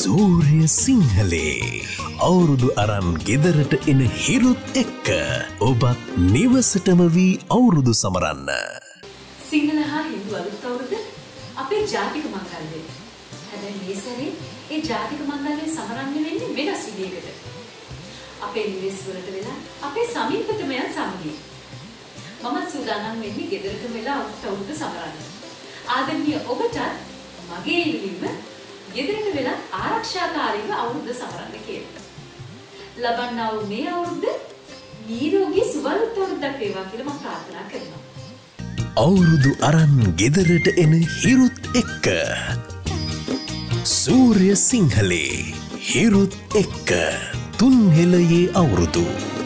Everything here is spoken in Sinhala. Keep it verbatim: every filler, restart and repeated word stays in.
සූර්ය සිංහලේ අවුරුදු අරන් ගෙදරට එන හිරුත් එක්ක ඔබත් නිවසටම වී අවුරුදු සමරන්න. සිංහල හා හින්දු අලුත් අවුරුද්ද අපේ ජාතික මංගල්‍යය. හැබැයි මේ සැරේ ඒ ජාතික මංගල්‍යය සමරන්නේ වෙන්නේ වෙනස් විදිහකට. අපේ නිවෙස් වලට වෙලා අපේ සමීපතම යන සමගිය. මම සූදානම් වෙන්නේ ගෙදරට වෙලා අවුරුද්ද සමරන්න. ආදරණීය ඔබට මගේ ඉල්ලීම ගෙදරට වෙලා ආරක්ෂාකාරීව අවුරුද්ද සමරන්න කියලා. ලබන්නා වූ මේ අවුරුද්ද නිරෝගී සුවපත් අවුරුද්දක් වේවා කියලා මම ප්‍රාර්ථනා කරනවා. අවුරුදු අරන් ගෙදරට එන හිරුත් එක්ක සූර්ය සිංහලේ හිරුත් එක්ක තුන්හෙලයේ අවුරුදු